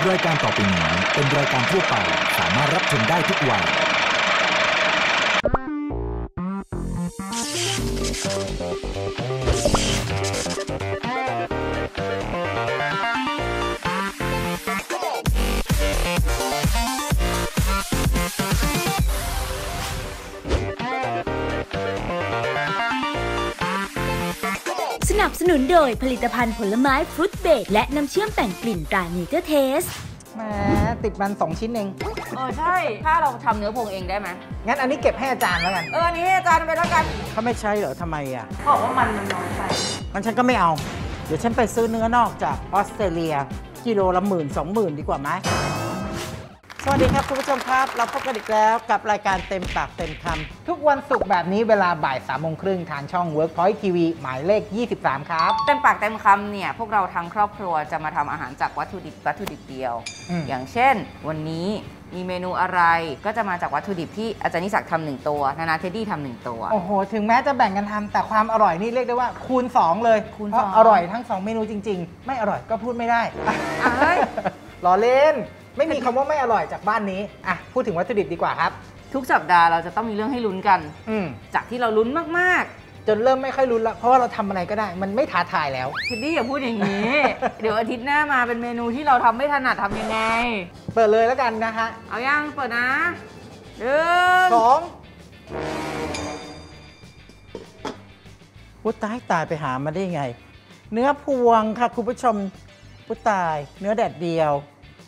รายการต่อไปนี้เป็นรายการทั่วไปสามารถรับชมได้ทุกวัยสนับสนุนโดยผลิตภัณฑ์ผลไม้ฟรุตเบรดและน้ำเชื่อมแต่งกลิ่นตราเนเจอร์เทสแหมติดมัน2ชิ้นเองใช่ถ้าเราทำเนื้อพวงเองได้ไหมงั้นอันนี้เก็บให้อาจารย์แล้วกันอันนี้ให้อาจารย์ไปแล้วกันเขาไม่ใช่เหรอทำไมอ่ะบอกว่ามันน้อยไปงั้นฉันก็ไม่เอาเดี๋ยวฉันไปซื้อเนื้อนอกจากออสเตรเลียกิโลละ10,000-20,000ดีกว่าไหมสวัสดีครับคุณผู้ชมครับเราพบกันอีกแล้วกับรายการเต็มปากเต็มคำทุกวันศุกร์แบบนี้เวลาบ่าย 3:30 ทางช่อง Workpoint TV หมายเลข 23 ครับเต็มปากเต็มคำเนี่ยพวกเราทั้งครอบครัวจะมาทำอาหารจากวัตถุดิบเดียวอย่างเช่นวันนี้มีเมนูอะไรก็จะมาจากวัตถุดิบที่อาจารย์นิสักทำ1ตัวนานาเทดดี้ทำ1ตัวโอ้โหถึงแม้จะแบ่งกันทำแต่ความอร่อยนี่เรียกได้ว่าคูณ2เลยเพราะอร่อยทั้ง2เมนูจริงๆไม่อร่อยก็พูดไม่ได้ล้อเล่นไม่มีคำว่าไม่อร่อยจากบ้านนี้อ่ะพูดถึงวัตถุดิบดีกว่าครับทุกสัปดาห์เราจะต้องมีเรื่องให้ลุ้นกันจากที่เราลุ้นมากๆจนเริ่มไม่ค่อยลุ้นละเพราะว่าเราทำอะไรก็ได้มันไม่ท้าทายแล้วเทดดี้อย่าพูดอย่างนี้ เดี๋ยวอาทิตย์หน้ามาเป็นเมนูที่เราทำไม่ถนัดทำยังไงเปิดเลยแล้วกันนะฮะเอายังเปิดนะ 1 2วุ้ตายไปหามาได้ไงเนื้อพวงค่ะคุณผู้ชมวุ้ตายเนื้อแดดเดียว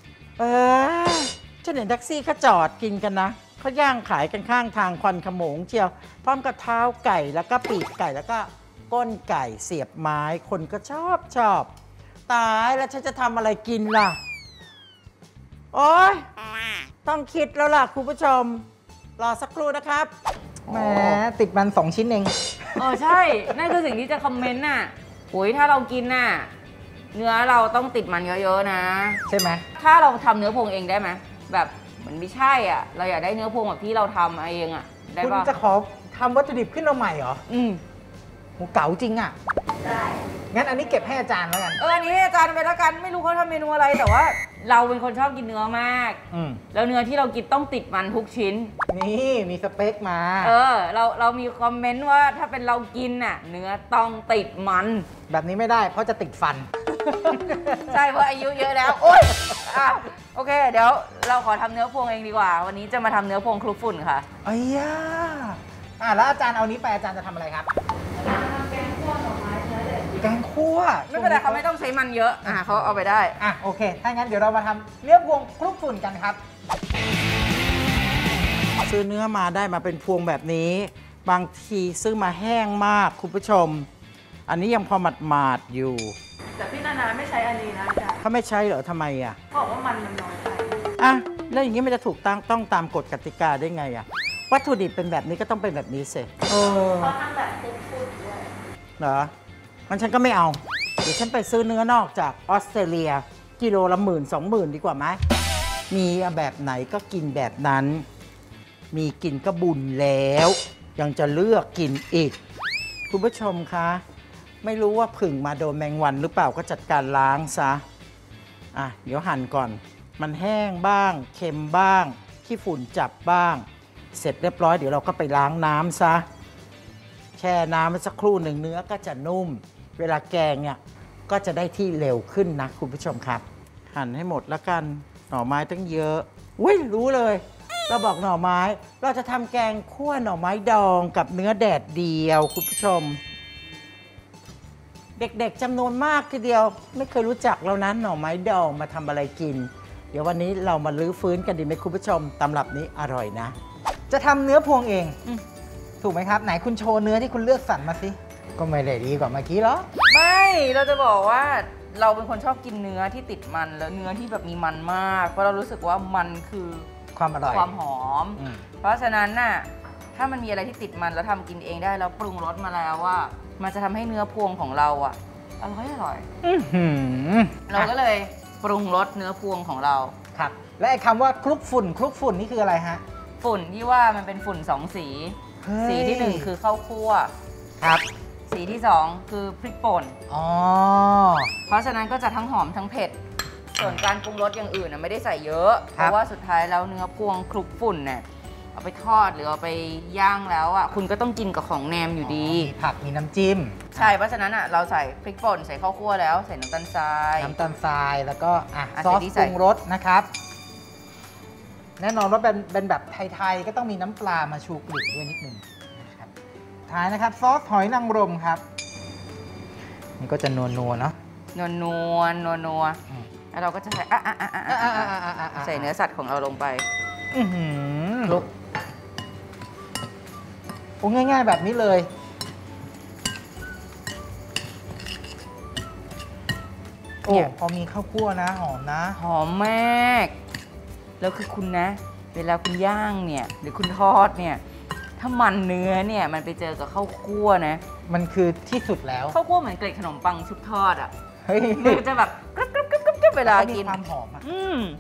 ฉันเห็นแท็กซี่เขาจอดกินกันนะเขาย่างขายกันข้างทางควันขโมงเชียวพร้อมกับเท้าไก่แล้วก็ปีกไก่แล้วก็ก้นไก่เสียบไม้คนก็ชอบตายแล้วฉันจะทำอะไรกินล่ะโอ๊ยต้องคิดแล้วล่ะคุณผู้ชมรอสักครู่นะครับแหมติดมัน2ชิ้นเองใช่นั่นคือสิ่งที่จะคอมเมนต์น่ะโอ้ยถ้าเรากินน่ะเนื้อเราต้องติดมันเยอะๆนะใช่ไหมถ้าเราทำเนื้อพวงเองได้ไหมแบบเหมือนไม่ใช่อ่ะเราอยากได้เนื้อพวงแบบที่เราทำเองอ่ะได้ปะคุณจะขอทำวัตถุดิบขึ้นมาใหม่เหรอโหเก๋าจริงอ่ะได้งั้นอันนี้เก็บให้อาจารย์แล้วกันอันนี้ให้อาจารย์ไปแล้วกันไม่รู้เขาทำเมนูอะไรแต่ว่าเราเป็นคนชอบกินเนื้อมากแล้วเนื้อที่เรากินต้องติดมันทุกชิ้นนี่มีสเปคมาเรามีคอมเมนต์ว่าถ้าเป็นเรากินน่ะเนื้อต้องติดมันแบบนี้ไม่ได้เพราะจะติดฟันใช่เพราะอายุเยอะแล้วโอ๊ยโอเคเดี๋ยวเราขอทำเนื้อพวงเองดีกว่าวันนี้จะมาทำเนื้อพวงคลุกฝุ่นค่ะแล้วอาจารย์เอานี้ไปอาจารย์จะทำอะไรครับแกงคั่วหน่อไม้เนื้อเด็ดแกงคั่วไม่เป็นไรเขาไม่ต้องใช้มันเยอะเขาเอาไปได้โอเคถ้างั้นเดี๋ยวเรามาทำเนื้อพวงคลุกฝุ่นกันครับซื้อเนื้อมาได้มาเป็นพวงแบบนี้บางทีซื้อมาแห้งมากคุณผู้ชมอันนี้ยังพอหมาดอยู่แต่พี่นาไม่ใช้อันนี้นะจ๊ะเขาไม่ใช้เหรอทำไมบอกว่ามันน้อยไปแล้วอย่างนี้มันจะถูกต้องตามกฎกติกาได้ไงวัตถุดิบเป็นแบบนี้ก็ต้องเป็นแบบนี้สิเขาทำแบบฟุดๆด้วยเหรองั้นฉันก็ไม่เอาเดี๋ยวฉันไปซื้อเนื้อนอกจากออสเตรเลียกิโลละ10,000-20,000ดีกว่าไหมมีแบบไหนก็กินแบบนั้นมีกินก็บุญแล้วยังจะเลือกกินอีกคุณผู้ชมคะไม่รู้ว่าผึ่งมาโดนแมงวันหรือเปล่าก็จัดการล้างซะเดี๋ยวหั่นก่อนมันแห้งบ้างเค็มบ้างขี้ฝุ่นจับบ้างเสร็จเรียบร้อยเดี๋ยวเราก็ไปล้างน้ำซะแช่น้ำไว้สักครู่หนึ่งเนื้อก็จะนุ่มเวลาแกงเนี่ยก็จะได้ที่เร็วขึ้นนะคุณผู้ชมครับหั่นให้หมดแล้วกันหน่อไม้ตั้งเยอะรู้เลยเราบอกหน่อไม้เราจะทำแกงคั่วหน่อไม้ดองกับเนื้อแดดเดียวคุณผู้ชมเด็กๆจำนวนมากทีเดียวไม่เคยรู้จักแล้วนะหน่อไม้ดองมาทำอะไรกินเดี๋ยววันนี้เรามาลื้อฟื้นกันดีไหมคุณผู้ชมตำรับนี้อร่อยนะจะทำเนื้อพวงเองถูกไหมครับไหนคุณโชว์เนื้อที่คุณเลือกสรรมาสิก็ไม่ได้ดีกว่าเมื่อกี้หรอไม่เราจะบอกว่าเราเป็นคนชอบกินเนื้อที่ติดมันแล้วเนื้อที่แบบมีมันมากเพราะเรารู้สึกว่ามันคือความอร่อยความหอมเพราะฉะนั้นน่ะถ้ามันมีอะไรที่ติดมันแล้วทำกินเองได้เราปรุงรสมาแล้วว่ามันจะทำให้เนื้อพวงของเราอร่อยเราก็เลยปรุงรสเนื้อพวงของเราครับและไอ้คำว่าคลุกฝุ่นนี่คืออะไรฮะฝุ่นที่ว่ามันเป็นฝุ่น2 สีสีที่1คือข้าวคั่วครับสีที่2คือพริกป่นเพราะฉะนั้นก็จะทั้งหอมทั้งเผ็ดส่วนการปรุงรสอย่างอื่นไม่ได้ใส่เยอะ เพราะว่าสุดท้ายแล้วเนื้อพวงคลุกฝุ่นเนี่ยเอาไปทอดหรือเอาไปย่างแล้วอ่ะคุณก็ต้องกินกับของแหนมอยู่ดีมีผักมีน้ำจิ้มใช่ เพราะฉะนั้นอ่ะเราใส่พริกป่นใส่ข้าวคั่วแล้วใส่น้ำตาลทรายน้ำตาลทรายแล้วก็ซอสที่ปใส่รุงรสนะครับ แน่นอนว่าเป็นแบบไทยๆก็ต้องมีน้ำปลามาชูกลิ่นด้วยนิดนึงนะครับท้ายนะครับซอสหอยนางรมครับนี่ก็จะนัวๆเนาะนัวแล้วเราก็จะใส่ใส่เนื้อสัตว์ของเราลงไปคลุกโอ้ง่ายๆแบบนี้เลยโอ้พอมีข้าวคั่วนะหอมนะหอมมาก แล้วคือคุณนะ เวลาคุณย่างเนี่ยหรือคุณทอดเนี่ยถ้ามันเนื้อเนี่ยมันไปเจอกับข้าวคั่วนะมันคือที่สุดแล้วข้าวคั่วเหมือนเกล็ดขนมปังชุบทอดอ่ะเฮ้ยมันจะแบบกรึบเวลามีกินความหอมอ่ะ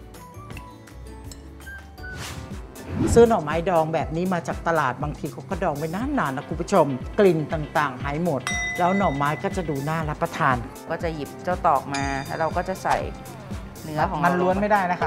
ซื้อหน่อไม้ดองแบบนี้มาจากตลาดบางทีเขาก็ดองไว้นานๆนะคุณผู้ชม กลิ่นต่างๆ หายหมด แล้วหน่อไม้ก็จะดูน่ารับประทานก็จะหยิบเจ้าตอกมาแล้วเราก็จะใส่เนื้อของมันล้วนไม่ได้นะครับ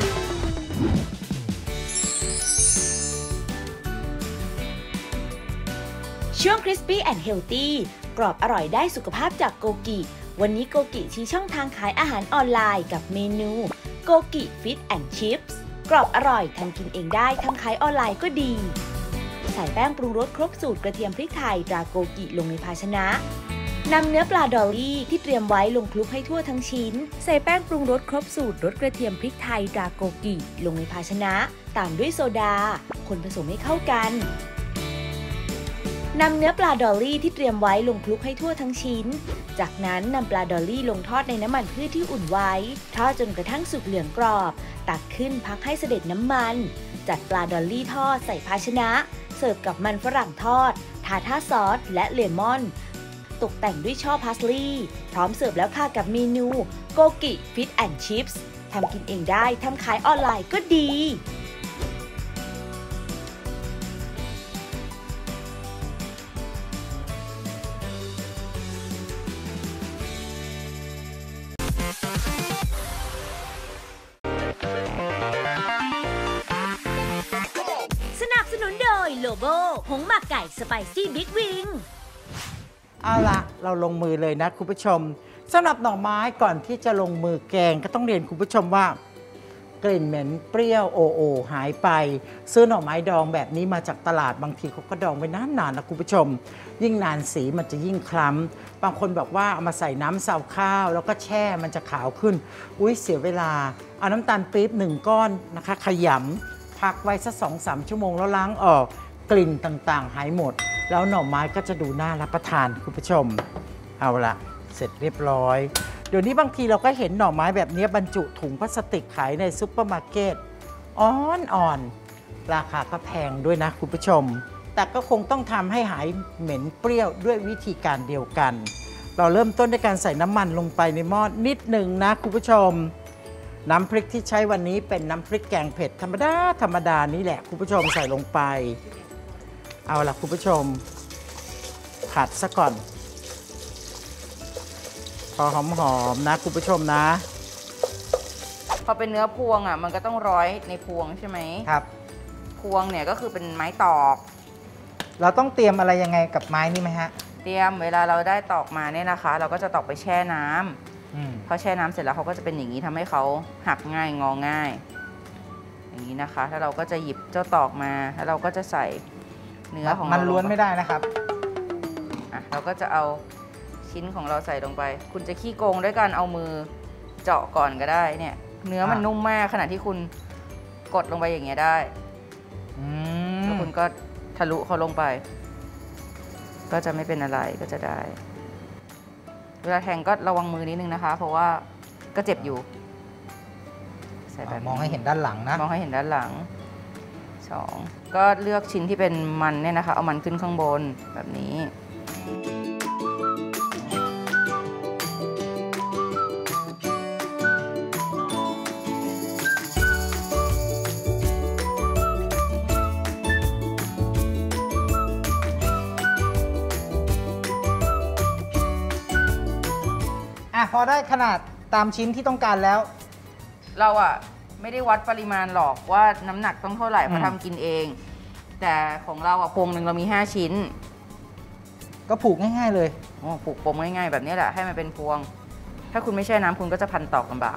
ช่วง Crispy and Healthy กรอบอร่อยได้สุขภาพจากโกกิ วันนี้โกกิชี้ช่องทางขายอาหารออนไลน์กับเมนูโกกิ Fish and Chips กรอบอร่อยทำกินเองได้ทำขายออนไลน์ก็ดี ใส่แป้งปรุงรสครบสูตรกระเทียมพริกไทยตราโกกิลงในภาชนะนำเนื้อปลาดอลลี่ที่เตรียมไว้ลงคลุกให้ทั่วทั้งชิ้นใส่แป้งปรุงรสครบสูตรรสกระเทียมพริกไทยตราโกกิลงในภาชนะตามด้วยโซดาคนผสมให้เข้ากันนำเนื้อปลาดอลลี่ที่เตรียมไว้ลงคลุกให้ทั่วทั้งชิ้นจากนั้นนำปลาดอลลี่ลงทอดในน้ำมันพืชที่อุ่นไว้ทอดจนกระทั่งสุกเหลืองกรอบตักขึ้นพักให้เสด็จน้ำมันจัดปลาดอลลี่ทอดใส่ภาชนะเสิร์ฟกับมันฝรั่งทอดทาท่าซอสและเลมอนตกแต่งด้วยช่อพาสลีย์พร้อมเสิร์ฟแล้วค่ะกับเมนูโกกิ Fish and Chips ทำกินเองได้ทำขายออนไลน์ก็ดีสนับสนุนโดยโลโบผงหมักไก่สไปซี่บิ๊กวิงเอาละเราลงมือเลยนะคุณผู้ชมสำหรับหน่อไม้ก่อนที่จะลงมือแกงก็ต้องเรียนคุณผู้ชมว่ากลิ่นเหม็นเปรี้ยวโอหายไปซื้อหน่อไม้ดองแบบนี้มาจากตลาดบางทีเขาก็ดองไว้นานๆนะคุณผู้ชมยิ่งนานสีมันจะยิ่งคล้ำบางคนบอกว่าเอามาใส่น้ำซาวข้าวแล้วก็แช่มันจะขาวขึ้นอุ้ยเสียเวลาเอาน้ำตาลปี๊บ1 ก้อนนะคะขยำพักไว้สัก2-3 ชั่วโมงแล้วล้างออกกลิ่นต่างๆหายหมดแล้วหน่อไม้ก็จะดูน่ารับประทานคุณผู้ชมเอาละเสร็จเรียบร้อยเดี๋ยวนี้บางทีเราก็เห็นหน่อไม้แบบนี้บรรจุถุงพลาสติกขายในซุปเปอร์มาร์เก็ตอ่อนราคาก็แพงด้วยนะคุณผู้ชมแต่ก็คงต้องทำให้หายเหม็นเปรี้ยวด้วยวิธีการเดียวกันเราเริ่มต้นด้วยการใส่น้ำมันลงไปในหม้อนิดหนึ่งนะคุณผู้ชมน้ำพริกที่ใช้วันนี้เป็นน้ำพริกแกงเผ็ดธรรมดานี่แหละคุณผู้ชมใส่ลงไปเอาล่ะคุณผู้ชมผัดซะก่อนพอหอมๆนะคุณผู้ชมนะพอเป็นเนื้อพวงอ่ะมันก็ต้องร้อยในพวงใช่ไหมครับพวงเนี่ยก็คือเป็นไม้ตอกเราต้องเตรียมอะไรยังไงกับไม้นี่ไหมฮะเตรียมเวลาเราได้ตอกมาเนี่ยนะคะเราก็จะตอกไปแช่น้ำพอแช่น้ำเสร็จแล้วเขาก็จะเป็นอย่างนี้ทำให้เขาหักง่ายงอง่ายอย่างนี้นะคะแล้วเราก็จะหยิบเจ้าตอกมาแล้วเราก็จะใส่เนื้อของเรามันล้วนไม่ได้นะครับเราก็จะเอาชิ้นของเราใส่ลงไปคุณจะขี้โกงด้วยการเอามือเจาะก่อนก็ได้เนี่ยเนื้อมันนุ่มมากขณะที่คุณกดลงไปอย่างเงี้ยได้แล้วคุณก็ทะลุเขาลงไปก็จะไม่เป็นอะไรก็จะได้เวลาแทงก็ระวังมือนิดนึงนะคะเพราะว่าก็เจ็บอยู่ใส่แบบมองให้เห็นด้านหลังนะมองให้เห็นด้านหลัง2ก็เลือกชิ้นที่เป็นมันเนี่ยนะคะเอามันขึ้นข้างบนแบบนี้พอได้ขนาดตามชิ้นที่ต้องการแล้วเราอะไม่ได้วัดปริมาณหรอกว่าน้ำหนักต้องเท่าไหร่เพราะทำกินเอง แต่ของเราอะพวงหนึ่งเรามี5ชิ้นก็ผูกง่ายๆเลยผูกปมง่ายๆแบบนี้แหละให้มันเป็นพวงถ้าคุณไม่แช่น้ำคุณก็จะพันตอกลำบาก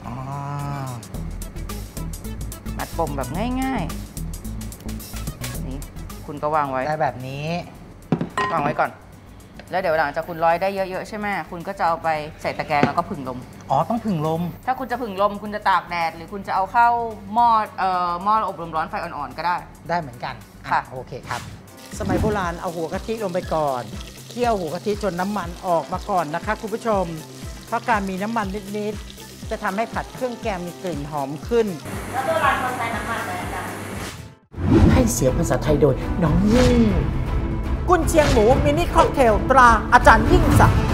มัดปมแบบง่ายๆนี่คุณก็วางไว้ได้แบบนี้วางไว้ก่อนแล้วเดี๋ยวหลังจากคุณร้อยได้เยอะๆใช่ไหมคุณก็จะเอาไปใส่ตะแกรงแล้วก็ผึ่งลมต้องผึ่งลมถ้าคุณจะผึ่งลมคุณจะตากแดดหรือคุณจะเอาเข้าหม้ออบลมร้อนไฟอ่อนๆก็ได้เหมือนกันค่ะโอเคครับสมัยโบราณเอาหัวกะทิลงไปก่อนเคี่ยวหัวกะทิจนน้ำมันออกมาก่อนนะคะคุณผู้ชมเพราะการมีน้ำมันนิดๆจะทำให้ผัดเครื่องแกงมีกลิ่นหอมขึ้นแล้วโบราณเขาใช้น้ำมันอะไรกันให้เสียงภาษาไทยโดยน้องยิ่งกุนเชียงหมูมินิค็อกเทลตราอาจารย์ยิ่งศักดิ์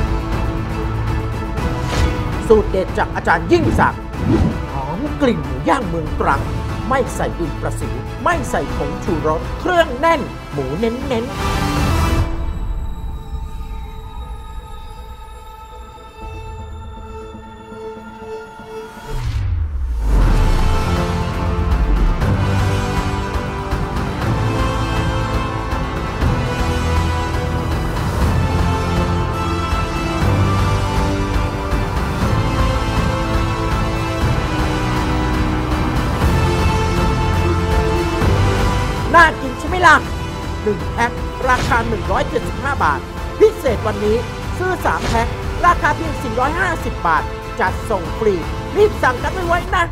สูตรเด็ดจากอาจารย์ยิ่งศักดิ์หอมกลิ่นหมูย่างเมืองตรังไม่ใส่ดินประสิวไม่ใส่ผงชูรสเครื่องแน่นหมูเน้นๆน่ากินใช่ไหมล่ะ1แพ็คราคา175 บาทพิเศษวันนี้ซื้อ3แพ็คราคาเพียง450 บาทจัดส่งฟรีรีบสั่งกันไว้นะ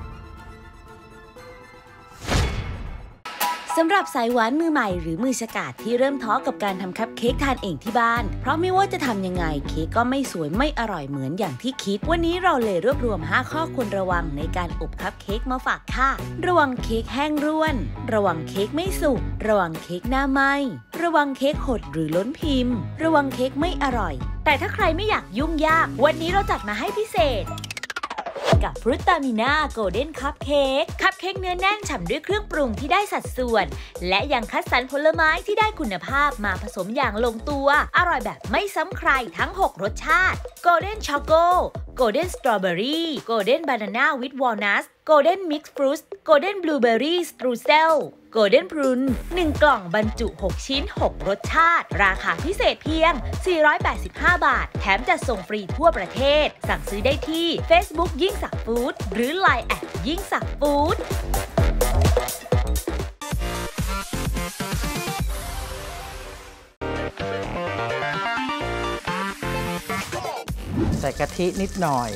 สำหรับสายหวานมือใหม่หรือมือฉกาจที่เริ่มท้อกับการทำคัพเค้กทานเองที่บ้านเพราะไม่ว่าจะทำยังไงเค้กก็ไม่สวยไม่อร่อยเหมือนอย่างที่คิดวันนี้เราเลยรวบรวม5ข้อควรระวังในการอบคัพเค้กมาฝากค่ะระวังเค้กแห้งร่วนระวังเค้กไม่สุกระวังเค้กหน้าไหม้ระวังเค้กหดหรือล้นพิมพ์ระวังเค้กไม่อร่อยแต่ถ้าใครไม่อยากยุ่งยากวันนี้เราจัดมาให้พิเศษกับฟรุตตามิน่าโกลเด้นคัพเค้กเนื้อแน่นฉ่ำด้วยเครื่องปรุงที่ได้สัดส่วนและยังคัดสรรผลไม้ที่ได้คุณภาพมาผสมอย่างลงตัวอร่อยแบบไม่ซ้ำใครทั้ง6รสชาติโกลเด้นช็อกโกโกลเด้นสตรอเบอรี่โกลเด้นบานาน่าวิดวอลนัทโกลเด้นมิกซ์ฟรุตโกลเด้นบลูเบอร์รี่สตรูเซลโกลเด้นพรุน1กล่องบรรจุ6ชิ้น6รสชาติราคาพิเศษเพียง485 บาทแถมจัดส่งฟรีทั่วประเทศสั่งซื้อได้ที่ Facebook ยิ่งศักดิ์ฟู้ดหรือ LINE แอดยิ่งศักดิ์ฟู้ดใส่กะทินิดหน่อย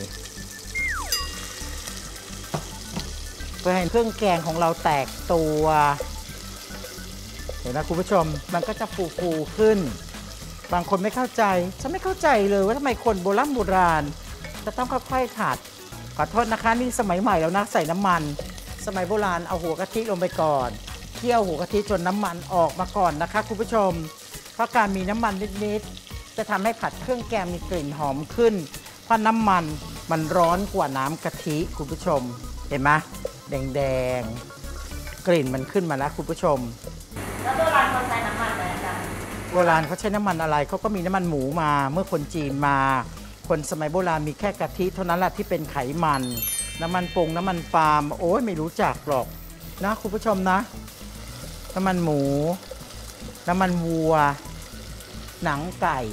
เพื่อให้เครื่องแกงของเราแตกตัวเห็นไหมคุณผู้ชมมันก็จะฟูขึ้นบางคนไม่เข้าใจฉันไม่เข้าใจเลยว่าทำไมคนโบราณจะต้องค่อยๆผัดขอโทษนะคะนี่สมัยใหม่แล้วนะใส่น้ำมันสมัยโบราณเอาหัวกะทิลงไปก่อนเคี่ยวหัวกะทิจนน้ำมันออกมาก่อนนะคะคุณผู้ชมเพราะการมีน้ำมันนิดๆจะทำให้ผัดเครื่องแกงมีกลิ่นหอมขึ้นเพราะน้ำมันร้อนกว่าน้ำกะทิคุณผู้ชมเห็นไหมแดงกลิ่นมันขึ้นมาแล้วคุณผู้ชมแล้วโบราณเขาใช้น้ำมันอะไรกันโบราณเขาใช้น้ำมันอะไรเขาก็มีน้ำมันหมูมาเมื่อคนจีนมาคนสมัยโบราณมีแค่กะทิเท่านั้นแหละที่เป็นไขมันน้ำมันปรุงน้ำมันปาล์มโอ้ยไม่รู้จักหรอกนะคุณผู้ชมนะน้ำมันหมูน้ำมันวัวหนังไก่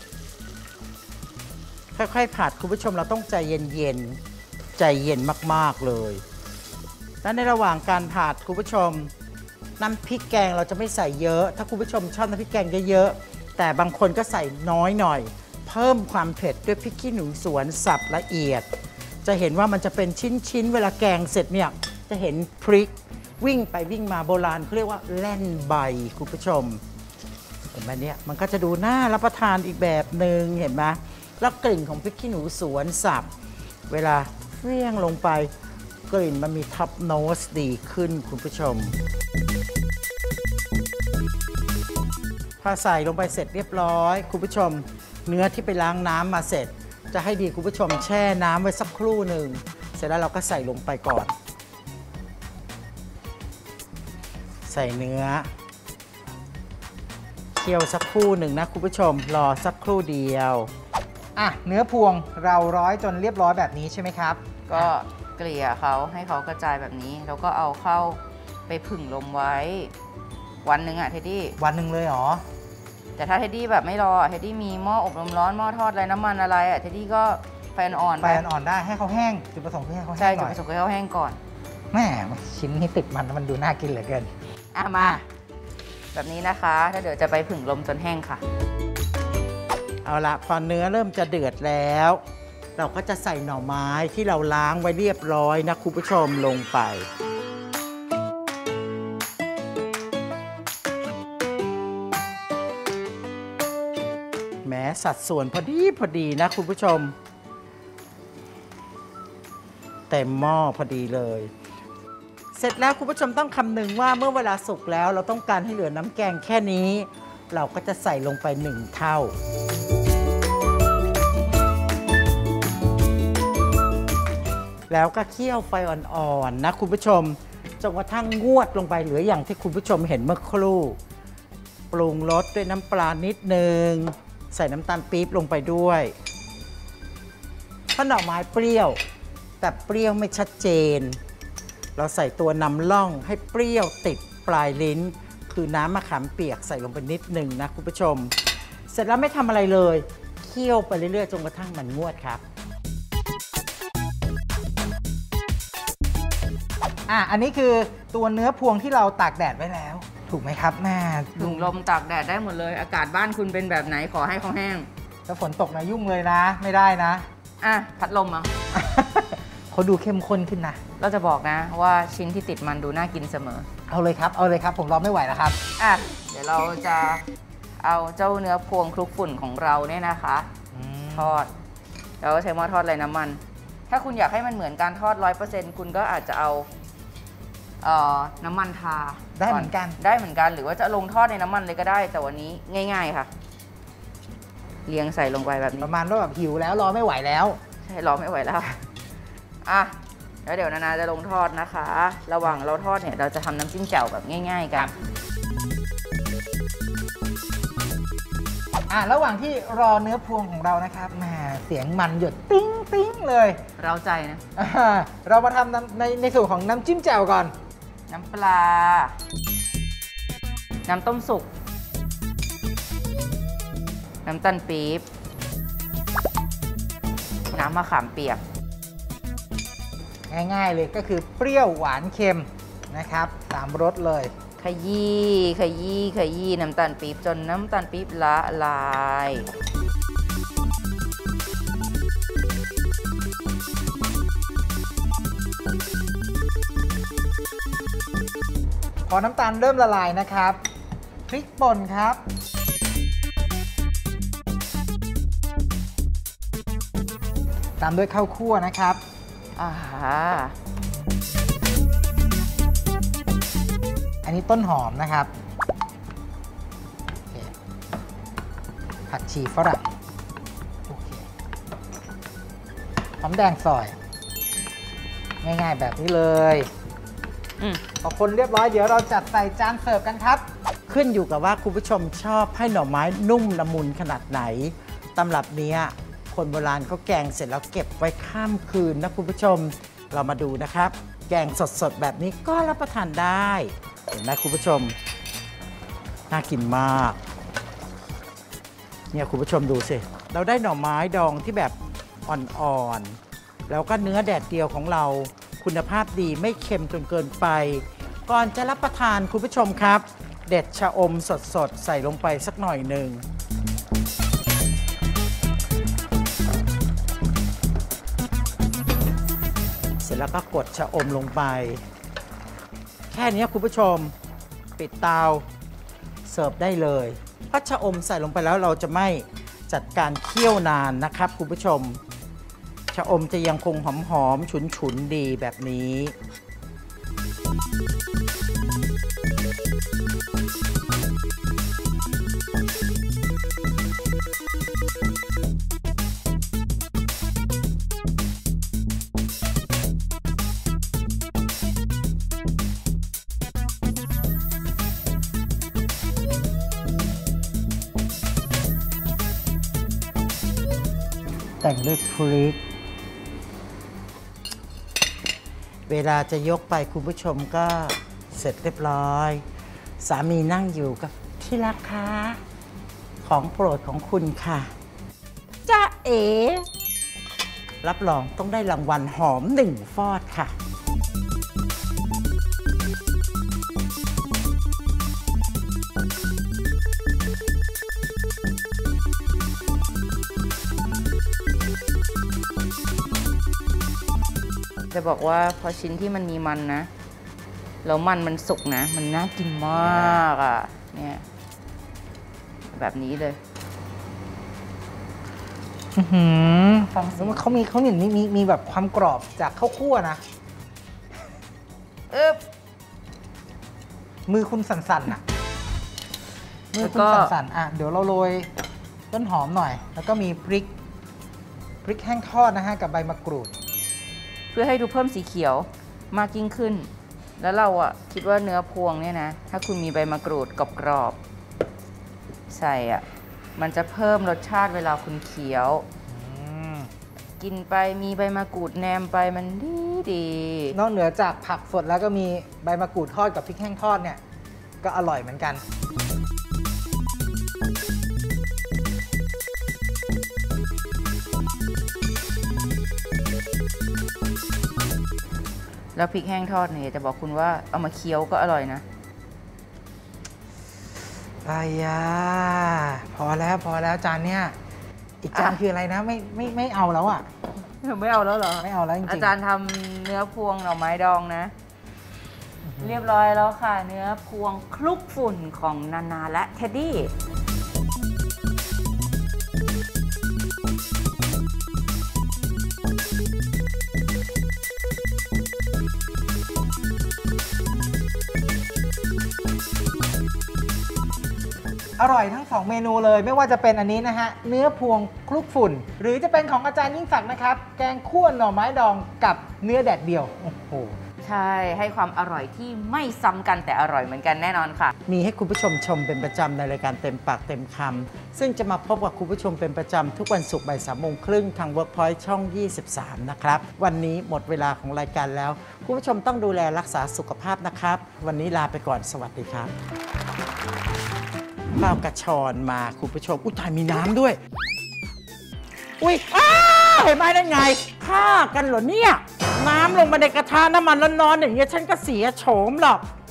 ค่อยๆผัดคุณผู้ชมเราต้องใจเย็นๆใจเย็นมากๆเลยและในระหว่างการผัดคุณผู้ชมน้ำพริกแกงเราจะไม่ใส่เยอะถ้าคุณผู้ชมชอบน้ำพริกแกงเยอะๆแต่บางคนก็ใส่น้อยหน่อยเพิ่มความเผ็ดด้วยพริกขี้หนูสวนสับละเอียดจะเห็นว่ามันจะเป็นชิ้นๆเวลาแกงเสร็จเนี่ยจะเห็นพริกวิ่งไปวิ่งมาโบราณเขาเรียกว่าแล่นใบคุณผู้ชมเห็นไหมเนี่ยมันก็จะดูน่ารับประทานอีกแบบหนึ่งเห็นไหมแล้วกลิ่นของพริกขี้หนูสวนสับเวลาเฟี้ยงลงไปกลิ่นมันมีท็อปโนสดีขึ้นคุณผู้ชมพอใส่ลงไปเสร็จเรียบร้อยคุณผู้ชมเนื้อที่ไปล้างน้ำมาเสร็จจะให้ดีคุณผู้ชมแช่น้ำไว้สักครู่หนึ่งเสร็จแล้วเราก็ใส่ลงไปก่อนใส่เนื้อเคี่ยวสักครู่หนึ่งนะคุณผู้ชมรอสักครู่เดียวเนื้อพวงเราร้อยจนเรียบร้อยแบบนี้ใช่ไหมครับก็เกลี่ยเขาให้เขากระจายแบบนี้แล้วก็เอาเข้าไปผึ่งลมไว้วันหนึ่งอะเท็ดดี้วันหนึ่งเลยเหรอแต่ถ้าเท็ดดี้แบบไม่รอเท็ดดี้มีหม้ออบลมร้อนหม้อทอดอะไรน้ำมันอะไรอะเท็ดดี้ก็ไฟอ่อนๆไฟอ่อนๆได้ให้เขาแห้งจุดประสงค์คือให้เขาใช่แห้งหจุดน่อยประสงค์คือให้เขาแห้งก่อนแม่ชิ้นนี้ติดมันดูน่ากินเหลือเกินมาแบบนี้นะคะถ้าเดี๋ยวจะไปผึ่งลมจนแห้งค่ะเอาละพอเนื้อเริ่มจะเดือดแล้ว เราก็จะใส่หน่อไม้ที่เราล้างไว้เรียบร้อยนะคุณผู้ชมลงไปแม้สัดส่วนพอดีนะคุณผู้ชมเต็มหม้อพอดีเลย เสร็จแล้วคุณผู้ชมต้องคำนึงว่าเมื่อเวลาสุกแล้วเราต้องการให้เหลือน้ำแกงแค่นี้ เราก็จะใส่ลงไป1 เท่าแล้วก็เคี่ยวไฟอ่อนๆนะคุณผู้ชมจนกระทั่งงวดลงไปเหลืออย่างที่คุณผู้ชมเห็นเมื่อครู่ปรุงรสด้วยน้ำปลานิดนึงใส่น้ำตาลปี๊บลงไปด้วยถ้าหน่อไม้เปรี้ยวแต่เปรี้ยวไม่ชัดเจนเราใส่ตัวนำร่องให้เปรี้ยวติดปลายลิ้นคือน้ำมะขามเปียกใส่ลงไปนิดนึงนะคุณผู้ชมเสร็จแล้วไม่ทำอะไรเลยเคี่ยวไปเรื่อยๆจนกระทั่งมันงวดครับอันนี้คือตัวเนื้อพวงที่เราตากแดดไว้แล้ว ถูกไหมครับแม่ผึ่งลมตากแดดได้หมดเลยอากาศบ้านคุณเป็นแบบไหนขอให้เขาแห้งถ้าฝนตกนะยุ่งเลยนะ ไม่ได้นะพัดลมอ่ะเขาดูเข้มข้นขึ้นนะเราจะบอกนะว่าชิ้นที่ติดมันดูน่ากินเสมอเอาเลยครับเอาเลยครับผมรอไม่ไหวแล้วครับเดี๋ยวเราจะเอาเจ้าเนื้อพวงคลุกฝุ่นของเราเนี่ยนะคะทอดแล้วใช้หม้อทอดไร้น้ำมัน ถ้าคุณอยากให้มันเหมือนการทอด 100% คุณก็อาจจะเอาน้ำมันทาได้เหมือนกันได้เหมือนกันหรือว่าจะลงทอดในน้ำมันเลยก็ได้แต่วันนี้ง่ายๆค่ะเรียงใส่ลงไปแบบนี้ประมาณว่าแบบหิวแล้วรอไม่ไหวแล้วใช่รอไม่ไหวแล้วแล้วเดี๋ยวนานาจะลงทอดนะคะ ระหว่างเราทอดเนี่ยเราจะทำน้ำจิ้มแจ่วแบบง่ายๆกันระหว่างที่รอเนื้อพวงของเรานะครับแหมเสียงมันหยดติ้งติ้งเลยเราใจนะเรามาทำในส่วนของน้ำจิ้มแจ่วก่อนน้ำปลา น้ำต้มสุก น้ำตาลปี๊บ น้ำมะขามเปียกง่ายๆเลยก็คือเปรี้ยวหวานเค็มนะครับ3 รสเลยขยี้น้ำตาลปี๊บจนน้ำตาลปี๊บละลายพอน้ำตาลเริ่มละลายนะครับพริกป่นครับตามด้วยข้าวคั่วนะครับอันนี้ต้นหอมนะครับผักชีฝรั่งโอเคหอมแดงซอยง่ายๆแบบนี้เลยพอคนเรียบร้อยเดี๋ยวเราจัดใส่จานเสิร์ฟกันครับขึ้นอยู่กับว่าคุณผู้ชมชอบให้หน่อไม้นุ่มละมุนขนาดไหนตำรับนี้คนโบราณเขาแกงเสร็จแล้วเก็บไว้ข้ามคืนนะคุณผู้ชมเรามาดูนะครับแกงสดๆแบบนี้ก็รับประทานได้เห็นไหมคุณผู้ชมน่ากินมากเนี่ยคุณผู้ชมดูสิเราได้หน่อไม้ดองที่แบบอ่อนๆแล้วก็เนื้อแดดเดียวของเราคุณภาพดีไม่เค็มจนเกินไปก่อนจะรับประทานคุณผู้ชมครับเด็ดชะอมสดๆใส่ลงไปสักหน่อยหนึ่งเสร็จแล้วก็กดชะอมลงไปแค่นี้คุณผู้ชมปิดเตาเสิร์ฟได้เลยเพราะชะอมใส่ลงไปแล้วเราจะไม่จัดการเคี่ยวนานนะครับคุณผู้ชมชะอมจะยังคงหอมๆฉุนๆดีแบบนี้ แต่งด้วยพริกเวลาจะยกไปคุณผู้ชมก็เสร็จเรียบร้อย สามีนั่งอยู่กับที่รักคะของโปรดของคุณค่ะจ้าเอ๋รับรองต้องได้รางวัลหอม1 ฟอดค่ะจะบอกว่าพอชิ้นที่มันมีมันนะแล้วมันสุกนะ มันน่ากินมากอ่ะเนี่ยแบบนี้เลยฟังสิเขามีแบบความกรอบจากข้าวคั่วนะมือคุณสั่นๆอ่ะมือคุณสั่นๆอ่ะเดี๋ยวเราโรยต้นหอมหน่อย แล้วก็มีพริกแห้งทอดนะฮะกับใบมะกรูดเพื่อให้ดูเพิ่มสีเขียวมากยิ่งขึ้น แล้วเราอ่ะคิดว่าเนื้อพวงเนี่ยนะถ้าคุณมีใบมะกรูดกรอบๆใส่อ่ะมันจะเพิ่มรสชาติเวลาคุณเคี้ยวกินไปมีใบมะกรูดแนมไปมันดีนอกเหนือจากผักสดแล้วก็มีใบมะกรูดทอดกับพริกแห้งทอดเนี่ยก็อร่อยเหมือนกันแล้วพริกแห้งทอดเนี่ยจะบอกคุณว่าเอามาเคี้ยวก็อร่อยนะอายาพอแล้วจานเนี้ยอีกจานคืออะไรนะไม่เอาแล้วอ่ะไม่เอาแล้วเหรอไม่เอาแล้วจริงๆอาจารย์ทำเนื้อพวงหน่อไม้ดองนะ เรียบร้อยแล้วค่ะ เนื้อพวงคลุกฝุ่นของนานาและเท็ดดี้อร่อยทั้ง2เมนูเลยไม่ว่าจะเป็นอันนี้นะฮะเนื้อพวงคลุกฝุ่น หรือจะเป็นของอาจารย์ยิ่งศักดิ์นะครับแกงคั่วหน่อไม้ดองกับเนื้อแดดเดียวโอ้โหใช่ให้ความอร่อยที่ไม่ซ้ำกันแต่อร่อยเหมือนกันแน่นอนค่ะมีให้คุณผู้ชมชมเป็นประจำในรายการเต็มปากเต็มคำซึ่งจะมาพบกับคุณผู้ชมเป็นประจำทุกวันศุกร์บ่าย 3:30 ทาง Workpoint ช่อง 23 นะครับ วันนี้หมดเวลาของรายการแล้ว คุณผู้ชมต้องดูแลรักษาสุขภาพนะครับ วันนี้ลาไปก่อนสวัสดีครับข้าวกระชอนมาคุณผู้ชมอุ้ยตายมีน้ำด้วย อุ้ยเห็นไหมได้ไงฆ่ากันเหรอเนี่ย น้ำลงมาในกระทะน้ำมันร้อนๆอย่างเงี้ยฉันก็เสียโฉมหรอก